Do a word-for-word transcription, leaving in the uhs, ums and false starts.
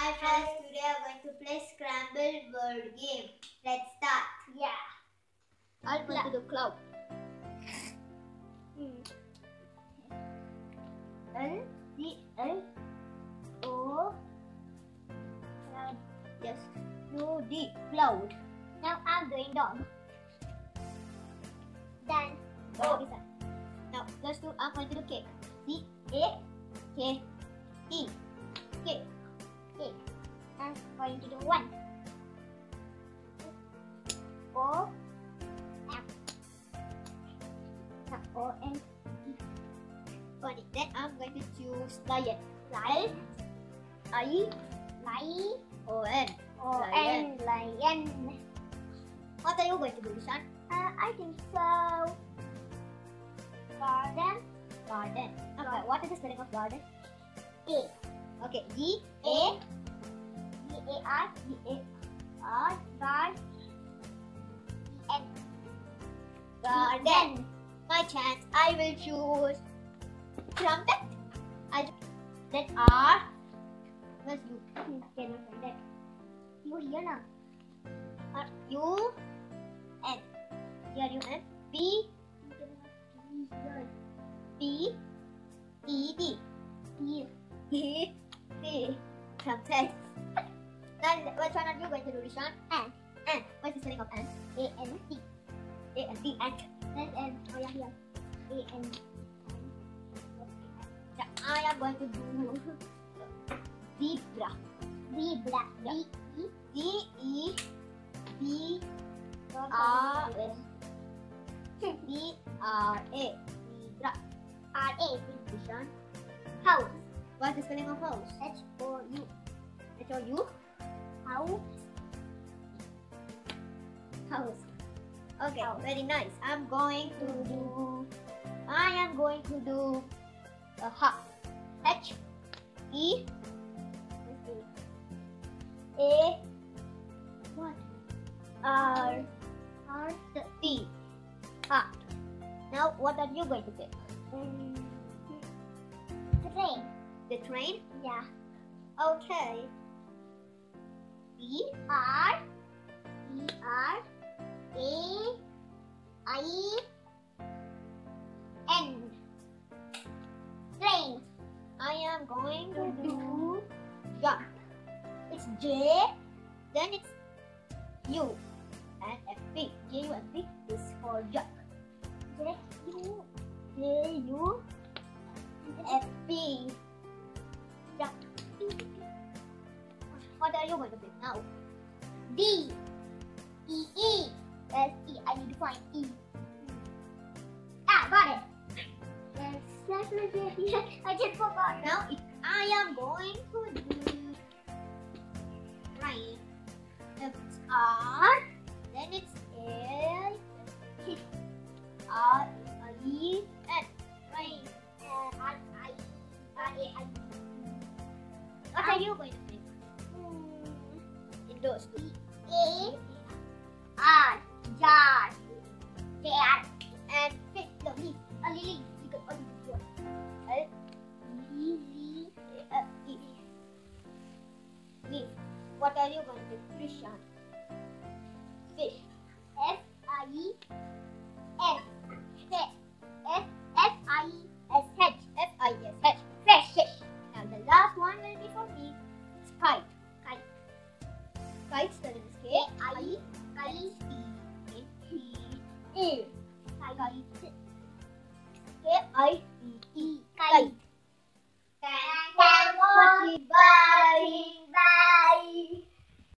Hi friends, today we are going to play Scramble word game. Let's start. Yeah. I'm going to do cloud. Hmm. L C L O cloud. Yes. U D cloud. Now I'm doing dog. Then Dog is that. Now let's do. I'm going to do cake. C A K E. Cake. K. I'm going to do one. O F. O N E. Funny. Then I'm going to choose lion. Lion. I Lion. O N. O N. Lion. What are you going to do, Ishan? Uh, I think so. Garden. Garden. Okay. What is the spelling of garden? A. Okay. G A G A R. G A R. Garden. N. Garden. My chance. I will choose trumpet. I then R. Where's U? Cannot find that. You here now. R U N. Here U N. P P E D. P. E D. Trumpet. Now which one are you going to do, Rishan? N. N. What's the spelling of N? A N T. A N D. Ant. Then N. Oh yeah, here. A N. Yeah, I am going to do zebra. Zebra. Yeah. Z E Z E B R R B R A. Zebra. R A. Rishan. House. What's the spelling of house? H O U. H O U. House. House. Okay, House. very nice. I'm going to do. I am going to do a ha. H E A What? R R. T. Heart. Now, what are you going to say? Um, train. The train. Yeah. Okay. B R. E R. A. I. N. Train. I am going to do jump. It's J, then it's U, and F P. J U F P is for jump. J U J U F P. Jump. What are you going to do now? D. E E. That's E. I need to find E. Ah, got it. Yes, that's my baby. I just forgot. Now it, I am going to do train. It's R, then it's A, R, I, N. Train. Uh, R I R A I. What are you going to do Hmm. in those two? A R jar. J R. And pick the leaf. A lily. You can only do one. L, E, F, E. Leaf. What are you going to do? Christian. Fish. F I S. F F I S H. F I S H. Fresh fish. And the last one will be for me. It's kite. Kite. Kite spelling is K I I E T E. E. Kite. K I T E. Kite.